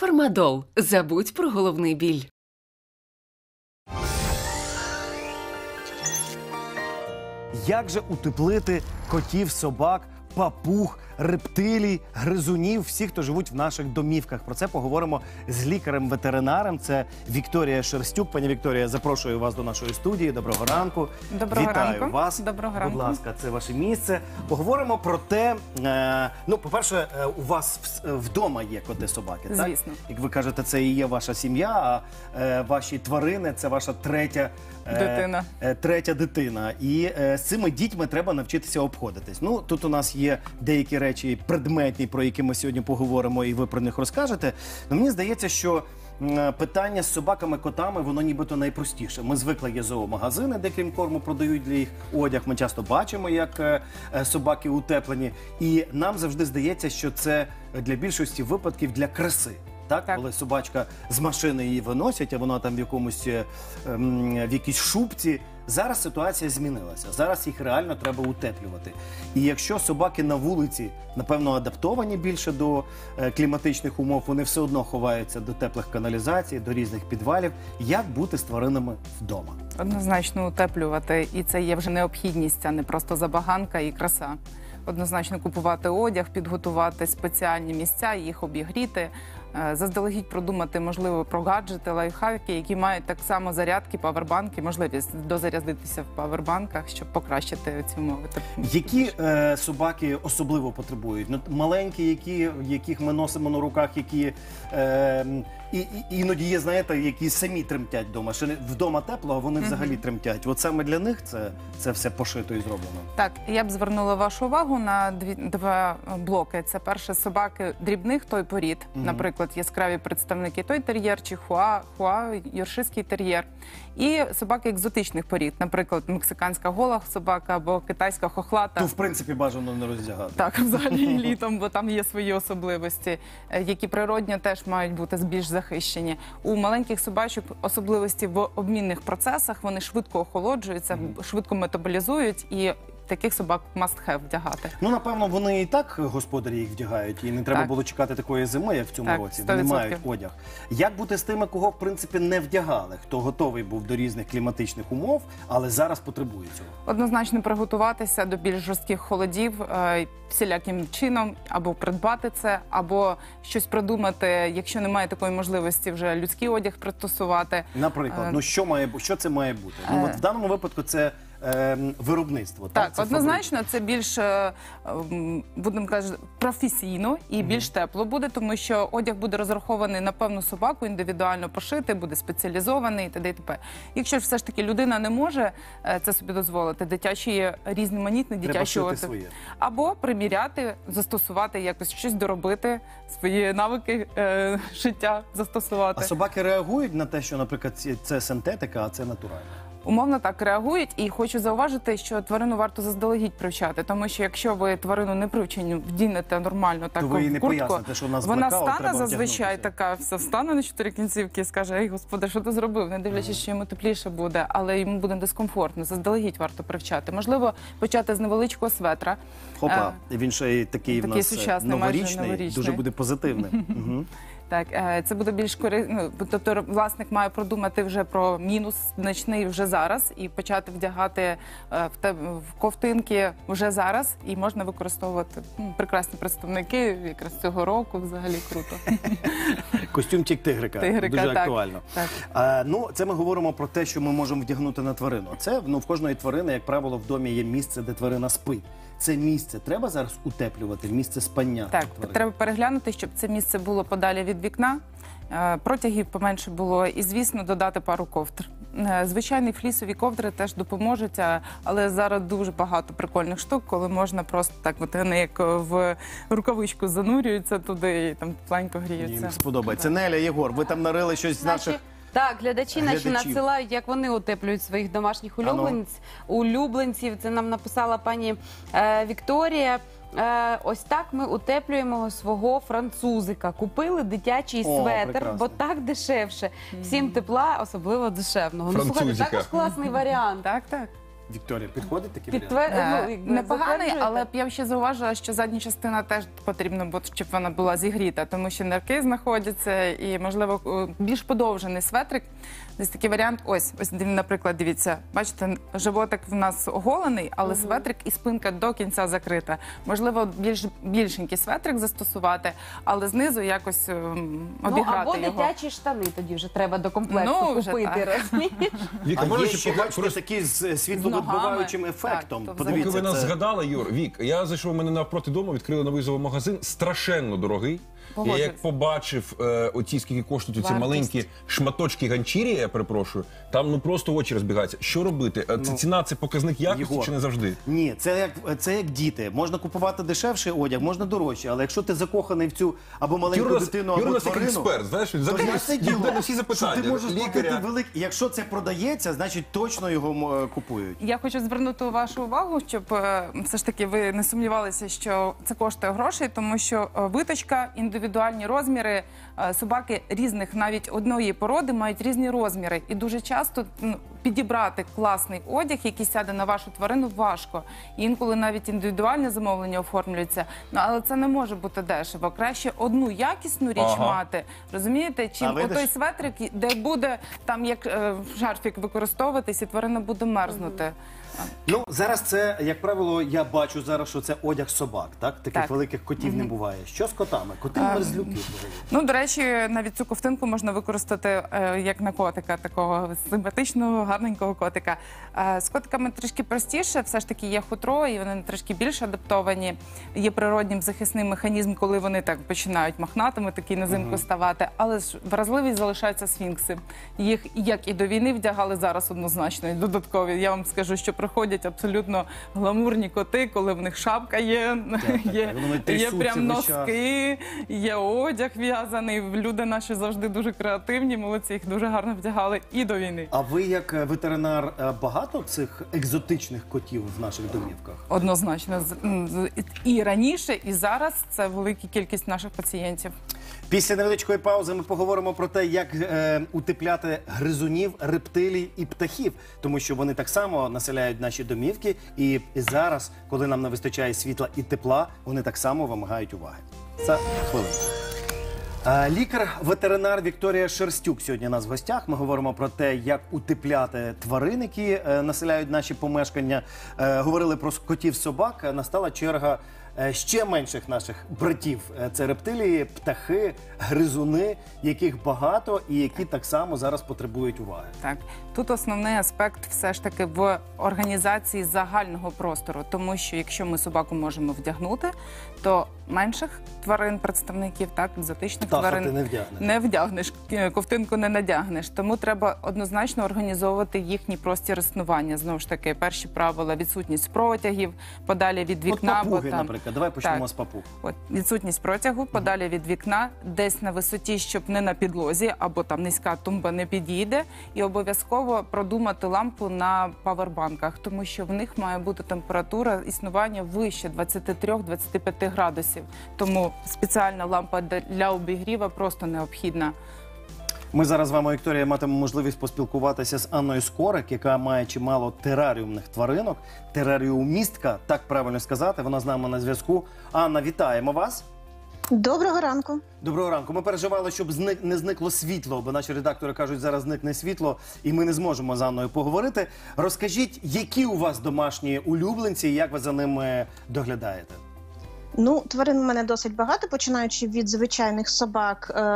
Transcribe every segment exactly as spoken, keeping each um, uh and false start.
Фармадол. Забудь про головний біль. Як же утеплити котів, собак, папуг, рептилій, гризунів, всіх, хто живуть в наших домівках? Про це поговоримо з лікарем-ветеринаром. Це Вікторія Шерстюк. Пані Вікторія, запрошую вас до нашої студії. Доброго ранку. Доброго Вітаю ранку. вас. Доброго ранку. Будь ласка, це ваше місце. Поговоримо про те, е, ну, по-перше, е, у вас в- вдома є коти-собаки, так? Звісно. Як ви кажете, це і є ваша сім'я, а е, ваші тварини – це ваша третя е, Дитина. е, третя дитина. І е, з цими дітьми треба навчитися обходитись. Ну, тут у нас є деякі речі предметні, про які ми сьогодні поговоримо, і ви про них розкажете. Но мені здається, що м, питання з собаками, котами, воно нібито найпростіше. Ми звикли, є зоомагазини, де крім корму продають для їх одяг. Ми часто бачимо, як е, е, собаки утеплені. І нам завжди здається, що це для більшості випадків для краси. Так? Так. Коли собачка з машини її виносять, а вона там в якомусь е, ем, в якійсь шубці. Зараз ситуація змінилася. Зараз їх реально треба утеплювати. І якщо собаки на вулиці, напевно, адаптовані більше до е, кліматичних умов, вони все одно ховаються до теплих каналізацій, до різних підвалів. Як бути з тваринами вдома? Однозначно утеплювати, і це є вже необхідність, а не просто забаганка і краса. Однозначно купувати одяг, підготувати спеціальні місця, їх обігріти, е, заздалегідь продумати, можливо, про гаджети, лайфхаки, які мають так само зарядки, павербанки, можливість дозарядитися в павербанках, щоб покращити ці умови. Які е, собаки особливо потребують? Ну, маленькі, які, яких ми носимо на руках, які е, і, і, іноді є, знаєте, які самі тремтять вдома. Ще не- вдома тепло, а вони взагалі тремтять. От саме для них це, це все пошито і зроблено. Так, я б звернула вашу увагу на дві, два блоки. Це перше собаки дрібних той порід, наприклад, яскраві представники той тер'єр, чи хуа, хуа, йоркширський тер'єр. І собаки екзотичних порід, наприклад, мексиканська гола собака або китайська хохлата. То, в принципі, бажано не роздягати. Так, взагалі і літом, бо там є свої особливості, е, які природньо теж мають бути більш захищені. У маленьких собачок особливості в обмінних процесах, вони швидко охолоджуються, швидко метаболізують, і таких собак must have вдягати. Ну, напевно, вони і так господарі їх вдягають, і не треба Так. було чекати такої зими, як в цьому Так, році. сто Вони відсотків. мають одяг. Як бути з тими, кого, в принципі, не вдягали, хто готовий був до різних кліматичних умов, але зараз потребує цього? Однозначно приготуватися до більш жорстких холодів е, всіляким чином, або придбати це, або щось придумати, якщо немає такої можливості, вже людський одяг пристосувати. Наприклад, Е, ну що має бу- що це має бути? Ну, от в даному випадку це е, виробництво. Так, Так, Це однозначно, це більш, е, ем, будемо казати, професійно і більш тепло буде, тому що одяг буде розрахований на певну собаку, індивідуально пошитий, буде спеціалізований і т.д. і т.п. Якщо ж все ж таки людина не може е, це собі дозволити, дитячі є різноманітні Треба дитячі шити одяг. своє. Або приміряти, застосувати якось щось доробити, свої навики е, шиття застосувати. А собаки реагують на те, що, наприклад, ці- це синтетика, а це натуральна? Умовно так реагують, і хочу зауважити, що тварину варто заздалегідь привчати, тому що якщо ви тварину не привчені, вдінете нормально так То ви їй в не куртку, поясните, що у нас вона блекаут, стане треба зазвичай вдягнутися. така, все встане на чотири кінцівки і скаже: "Ей, господи, що ти зробив?" Не дивлячись, що йому тепліше буде, але йому буде дискомфортно. Заздалегідь варто привчати. Можливо, почати з невеличкого светра. Хопа, Е, і він ще й такий, в такий нас е, сучасний, майже новорічний, новорічний. дуже буде позитивним. Мгм. Так, е, це буде більш корисно. Ну, тобто власник має продумати вже про мінус значний вже зараз і почати вдягати е, в те в ковтинки вже зараз, і можна використовувати ну, прекрасні представники якраз цього року. Взагалі круто. Костюмчик тигрика, Тигрика, дуже так. актуально. Так. А, ну, це ми говоримо про те, що ми можемо вдягнути на тварину. Це, ну, в кожної тварини, як правило, в домі є місце, де тварина спить. Це місце треба зараз утеплювати, місце спання Так, тварин? треба переглянути, щоб це місце було подалі від вікна, е, протягів поменше було, і, звісно, додати пару ковдр. Е, Звичайні флісові ковдри теж допоможуть, а- але зараз дуже багато прикольних штук, коли можна просто так, от вони як в рукавичку занурюються туди і там тепленько гріються. Їм сподобається. Неля, Єгор, ви там нарили щось з наших... Так, глядачі наші глядачів. надсилають, як вони утеплюють своїх домашніх Ану. улюбленців. улюбленців. Це нам написала пані е, Вікторія. Е, ось так ми утеплюємо свого французика. Купили дитячий О, светр, прекрасно. бо так дешевше. Всім тепла, особливо душевного. Ну, слухайте, Французика. також класний варіант. Так, так. Вікторія, підходить такий варіант? Підтвер... Е, ну, якби Непоганий, затверджуєте? але б я ще зауважила, що задня частина теж потрібно буде, щоб вона була зігріта, тому що нирки знаходяться і, можливо, е, більш подовжений светрик. Десь такий варіант. Ось, ось, див- наприклад, дивіться, бачите, животик в нас оголений, але светрик і спинка до кінця закрита. Можливо, більш більшенький светрик застосувати, але знизу якось ем, Ну, обіграти або його. дитячі штани тоді вже треба до комплекту Ну, вже купити, так. розумієш? Віка, А можна є ще ще, пога- бачите, просто- такі з світловідбиваючим ногами. ефектом. Так, то Поки Подивіться, ви нас це... згадали, Юр, Вік, я зайшов у мене навпроти дому, відкрили новий зоомагазин, страшенно дорогий. Я Погоджуюсь. як побачив е, оці, скільки коштують ці Вартість. маленькі шматочки ганчір'я, я перепрошую, там ну просто очі розбігаються. Що робити? Е, Це Ну, ціна, це показник якості Єгор. чи не завжди? Ні, це як, це як діти. Можна купувати дешевший одяг, можна дорожче, але якщо ти закоханий в цю або маленьку Юра, дитину, Юра або нас як тварину, експерт, знаєш, він то завжди я це відповідає діло, на всі що запитання. ти можеш платити Лікаря. великий. Якщо це продається, значить точно його м, купують. Я хочу звернути вашу увагу, щоб е, все ж таки ви не сумнівалися, що це коштує грошей, тому що е, виточка, індивідуальні розміри, е, собаки різних, навіть одної породи, мають різні розміри. І дуже часто м, підібрати класний одяг, який сяде на вашу тварину, важко. І інколи навіть індивідуальне замовлення оформлюється. Ну, але це не може бути дешево. Краще одну якісну річ Ага. мати, розумієте, А чим видиш? отой светрик, де буде там як е, шарфік використовуватись, і тварина буде мерзнути. Ну зараз це, як правило, я бачу зараз, що це одяг собак, так? Таких Так. великих котів не буває. Що з котами? Коти мерзлюки взагалі. Ну, до речі, навіть цю ковтинку можна використати е, як на котика, такого симпатичного, гарненького котика. Е, з котиками трішки простіше, все ж таки є хутро, і вони трішки більш адаптовані. Є природнім захисний механізм, коли вони так починають мохнатими, такі на зимку ставати. Але ж вразливість залишаються сфінкси. Їх як і до війни вдягали зараз однозначно, і додаткові. Я вам скажу, що приходять абсолютно гламурні коти, коли в них шапка є, так, є, так. Вони є трясуться прям весь час. носки, є одяг в'язаний. Люди наші завжди дуже креативні, молодці, їх дуже гарно вдягали і до війни. А ви, як е, ветеринар, е, багато цих екзотичних котів в наших домівках? Однозначно, з- м, з- і раніше, і зараз це велика кількість наших пацієнтів. Після невеличкої паузи ми поговоримо про те, як е, утепляти гризунів, рептилій і птахів, тому що вони так само населяють наші домівки, і зараз, коли нам не вистачає світла і тепла, вони так само вимагають уваги. За хвилину. Е, Лікар-ветеринар Вікторія Шерстюк сьогодні у нас в гостях. Ми говоримо про те, як утепляти тварин, які е, населяють наші помешкання. Е, Говорили про котів, собак. Е, Настала черга е, ще менших наших братів. Е, Це рептилії, птахи, гризуни, яких багато і які так само зараз потребують уваги. Так, тут основний аспект все ж таки в організації загального простору, тому що якщо ми собаку можемо вдягнути, то менших тварин, представників, так, екзотичних Птаха тварин ти не вдягнеш. не вдягнеш, е, ковтинку не надягнеш. Тому треба однозначно організовувати їхній простір існування. Знову ж таки, перші правила: відсутність протягів, подалі від От вікна. папуги, бо там... наприклад. Давай почнемо Так. з папуг. От, відсутність протягу, подалі від вікна, десь на висоті, щоб не на підлозі, або там низька тумба не підійде. І обов'язково продумати лампу на павербанках, тому що в них має бути температура існування вище двадцять три - двадцять п'ять градусів. Тому спеціальна лампа для обігріва просто необхідна. Ми зараз з вами, Вікторія, матимемо можливість поспілкуватися з Анною Скорик, яка має чимало тераріумних тваринок. Тераріумістка, так правильно сказати. Вона з нами на зв'язку. Анна, вітаємо вас. Доброго ранку. Доброго ранку. Ми переживали, щоб зник, не зникло світло, бо наші редактори кажуть, зараз зникне світло, і ми не зможемо з Анною поговорити. Розкажіть, які у вас домашні улюбленці і як ви за ними доглядаєте? Ну, тварин у мене досить багато, починаючи від звичайних собак, е,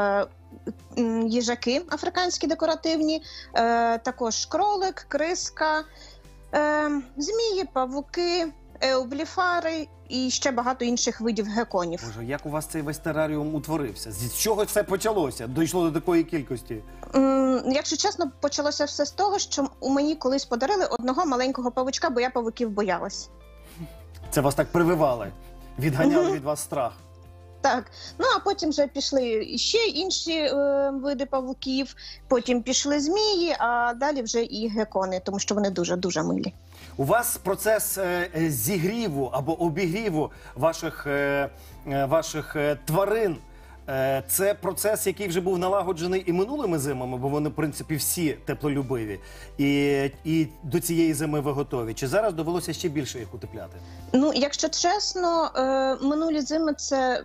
м, їжаки африканські декоративні, е, також кролик, криска, е, змії, павуки, еубліфари і ще багато інших видів геконів. Боже, як у вас цей весь тераріум утворився? З чого це почалося? Дійшло до такої кількості? М, Якщо чесно, почалося все з того, що у мені колись подарили одного маленького павучка, бо я павуків боялась. Це вас так прививали? Відганяли від вас страх? Так, ну а потім вже пішли ще інші е, види павуків, потім пішли змії, а далі вже і гекони, тому що вони дуже-дуже милі. У вас процес е, е, зігріву або обігріву ваших, е, е, ваших е, тварин Е, Це процес, який вже був налагоджений і минулими зимами, бо вони, в принципі, всі теплолюбиві. І, і до цієї зими ви готові. Чи зараз довелося ще більше їх утепляти? Ну, якщо чесно, е, минулі зими це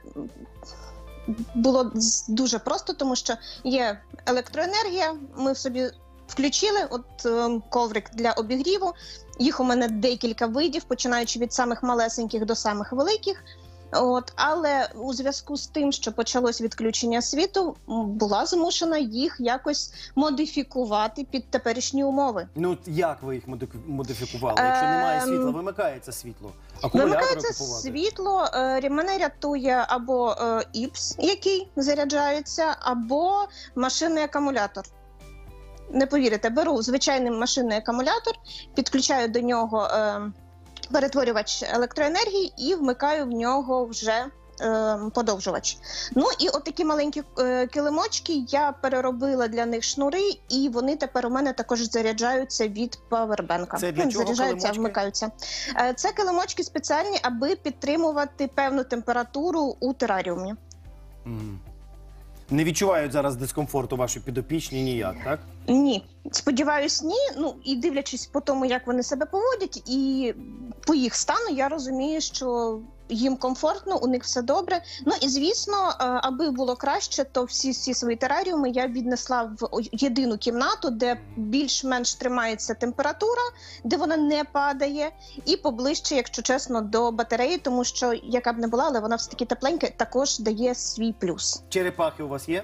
було з- дуже просто, тому що є електроенергія, ми в собі включили от е, коврик для обігріву. Їх у мене декілька видів, починаючи від самих малесеньких до самих великих. От, але у зв'язку з тим, що почалось відключення світу, м, була змушена їх якось модифікувати під теперішні умови. Ну, от як ви їх модифі- модифікували? Якщо немає Ем, світла, вимикається світло. Акумулятори Вимикається купувати? світло, е, мене рятує або е, ІПС, який заряджається, або машинний акумулятор. Не повірите, беру звичайний машинний акумулятор, підключаю до нього е, перетворювач електроенергії і вмикаю в нього вже е, подовжувач. Ну і отакі маленькі е, килимочки я переробила для них шнури, і вони тепер у мене також заряджаються від павербенка. Це для Ну, чого заряджаються, килимочки? вмикаються. Е, Це килимочки спеціальні, аби підтримувати певну температуру у тераріумі. Мгм. Не відчувають зараз дискомфорту ваші підопічні ніяк, так? Ні, сподіваюсь, ні. Ну і дивлячись по тому, як вони себе поводять, і по їх стану, я розумію, що їм комфортно, у них все добре. Ну і звісно, е, аби було краще, то всі всі свої тераріуми я віднесла в о- єдину кімнату, де більш-менш тримається температура, де вона не падає, і поближче, якщо чесно, до батареї, тому що яка б не була, але вона все таки тепленька, також дає свій плюс. Черепахи у вас є?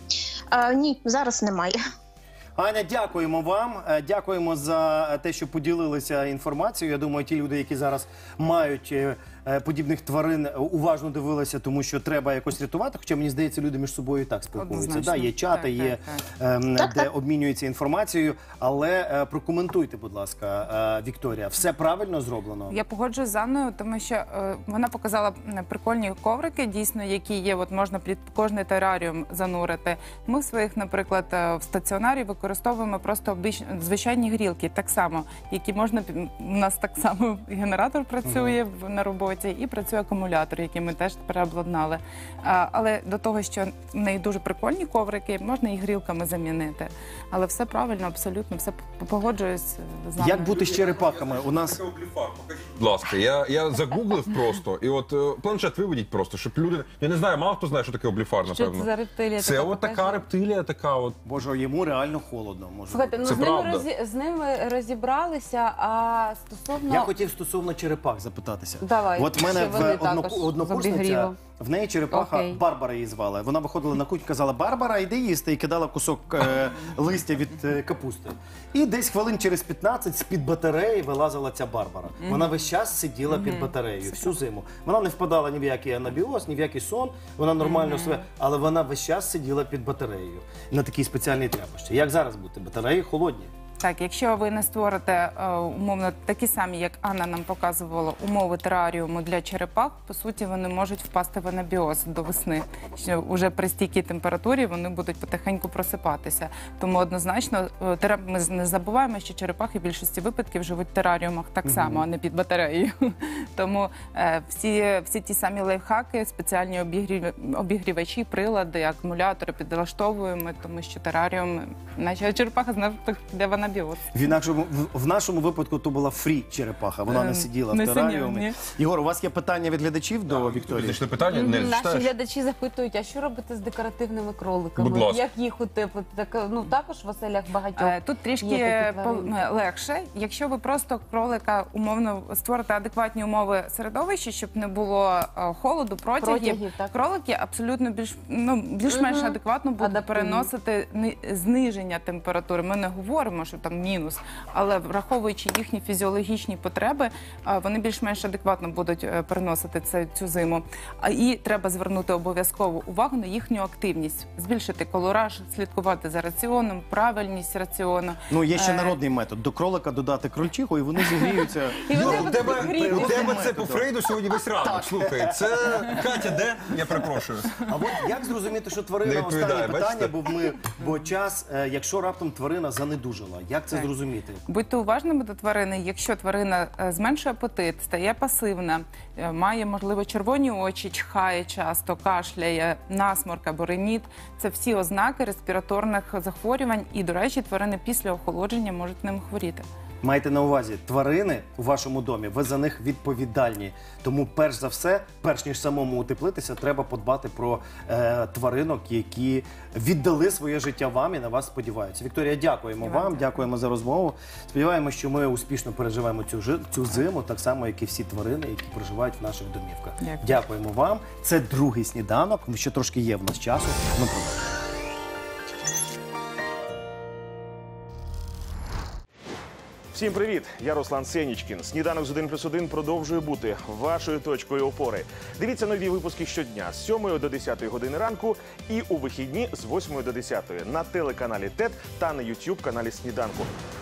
Е, ні, зараз немає. Аня, дякуємо вам. Е, Дякуємо за те, що поділилися інформацією. Я думаю, ті люди, які зараз мають е, е, подібних тварин, е, уважно дивилися, тому що треба якось рятувати. Хоча, мені здається, люди між собою і так спілкуються. Однозначно. Да, є чати, Так, є так, ем, Так, де так. обмінюються інформацією. Але е, прокоментуйте, будь ласка, е, Вікторія, все правильно зроблено? Я погоджуюсь з Анною, тому що е, вона показала м, прикольні коврики, дійсно, які є, от можна під кожний тераріум занурити. Ми в своїх, наприклад, е, в стаціонарі використовуємо просто обич... звичайні грілки, так само, які можна під- у нас так само генератор працює в на роботі, і працює акумулятор, який ми теж переобладнали. А, але до того, що в неї дуже прикольні коврики, можна і грілками замінити. Але все правильно, абсолютно, все п- погоджуюсь з Анною. Як бути з черепахами? У нас Будь ласка, я, я загуглив просто, і от е, планшет виведіть просто, щоб люди. Я не знаю, мало хто знає, що таке обліфар, Що це напевно. за рептилія? Це така от така покаже? рептилія, така от. Боже, йому реально холодно. Може Слухайте, ну Це з ними, правда. розі... з ними розібралися, а стосовно... Я хотів стосовно черепах запитатися. Давай, От в мене ще в вони одно- також з однокурсниця, обігрівом. в неї черепаха Окей. Барбара її звали. Вона виходила на кухню, казала: Барбара, йди їсти, і кидала кусок е, листя від е, капусти. І десь хвилин через п'ятнадцять з-під батареї вилазила ця Барбара. Вона весь час сиділа під батареєю всю зиму. Вона не впадала ні в який анабіоз, ні в який сон. Вона нормально себе, але вона весь час сиділа під батареєю на такій спеціальній тряпочці. Як зараз бути? Батареї холодні. Так, якщо ви не створите е, умовно такі самі, як Анна нам показувала, умови тераріуму для черепах, по суті, вони можуть впасти в анабіоз до весни. Що вже при стійкій температурі вони будуть потихеньку просипатися. Тому однозначно е, тера- ми не забуваємо, що черепахи в більшості випадків живуть в тераріумах так само, а не під батареєю. Тому е, всі, всі ті самі лайфхаки, спеціальні обігрів, обігрівачі, прилади, акумулятори підлаштовуємо, тому що тераріум, наче черепаха знає, де вона біоз. В інакшому в, в нашому випадку то була фрі черепаха. Вона не Ем, сиділа не в сиділа, тераріумі. ні. Єгор, у вас є питання від глядачів до Вікторії? Знайшли питання? Не Наші читаєш? глядачі запитують, а що робити з декоративними кроликами? Будь ласка. Як їх утеплити? Так, ну також в оселях багатьох. Е, Тут трішки Є такі пол- тваринки. ну, легше. Якщо ви просто кролика умовно створите адекватні умови середовища, щоб не було е, холоду, протягів, Протягів, так. кролики абсолютно більш ну більш-менш Мгм. адекватно будуть Адаптивні. переносити ни- зниження температури. Ми не говоримо, що там мінус, але враховуючи їхні фізіологічні потреби, е, вони більш-менш адекватно будуть е, переносити це цю зиму. А і треба звернути обов'язково увагу на їхню активність, збільшити колораж, слідкувати за раціоном, правильність раціону. Ну, є ще Е, народний метод. До кролика додати крольчиху, і вони зігріються. І вони Юра, у будуть тебе, гріти. у тебе це по Фрейду сьогодні весь ранок. Слухай, це Катя, де? Я перепрошую. А от як зрозуміти, що Не тварина відповідає, останнє питання, бачите? бо ми бо час, е, якщо раптом тварина занедужила, Як це Так. зрозуміти? Будьте уважними до тварини. Якщо тварина е, зменшує апетит, стає пасивна, е, має, можливо, червоні очі, чхає часто, кашляє, насморк або риніт, це всі ознаки респіраторних захворювань. І, до речі, тварини після охолодження можуть ним хворіти. Майте на увазі, тварини у вашому домі, ви за них відповідальні. Тому, перш за все, перш ніж самому утеплитися, треба подбати про е, тваринок, які віддали своє життя вам і на вас сподіваються. Вікторія, дякуємо І вам вам, дякую. дякуємо за розмову. Сподіваємося, що ми успішно переживемо цю, жи- цю зиму, так само, як і всі тварини, які проживають в наших домівках. Дякую. Дякуємо вам. Це другий сніданок. Ще трошки є в нас часу. Ми продовжуємо. Всім привіт! Я Руслан Сенічкін. Сніданок з один плюс один продовжує бути вашою точкою опори. Дивіться нові випуски щодня з сьомої до десятої години ранку і у вихідні з восьмої до десятої на телеканалі ТЕТ та на ютуб каналі Сніданку.